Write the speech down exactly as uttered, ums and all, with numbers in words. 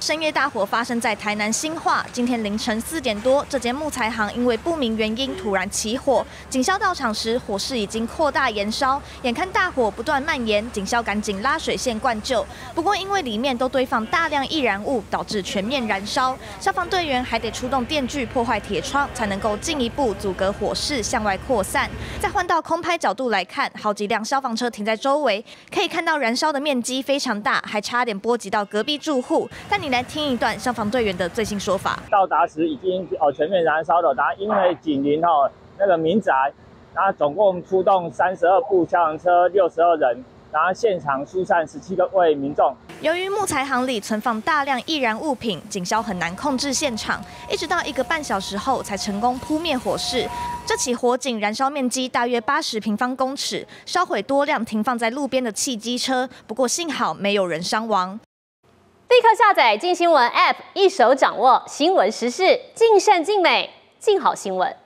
深夜大火发生在台南新化，今天凌晨四点多，这间木材行因为不明原因突然起火，警消到场时，火势已经扩大延烧，眼看大火不断蔓延，警消赶紧拉水线灌救。不过因为里面都堆放大量易燃物，导致全面燃烧，消防队员还得出动电锯破坏铁窗，才能够进一步阻隔火势向外扩散。再换到空拍角度来看，好几辆消防车停在周围，可以看到燃烧的面积非常大，还差点波及到隔壁住户。但你来听一段消防队员的最新说法： 到达时已经哦全面燃烧了，然后因为紧邻哦那个民宅，然后总共出动三十二部消防车，六十二人。 然后现场疏散十七个位民众。 由于木材行里存放大量易燃物品，警消很难控制现场，一直到一个半小时后才成功扑灭火势。这起火警燃烧面积大约八十平方公尺，烧毁多辆停放在路边的汽机车，不过幸好没有人伤亡。 立刻下载镜新闻 App， 一手掌握新闻时事，尽善尽美，尽好新闻。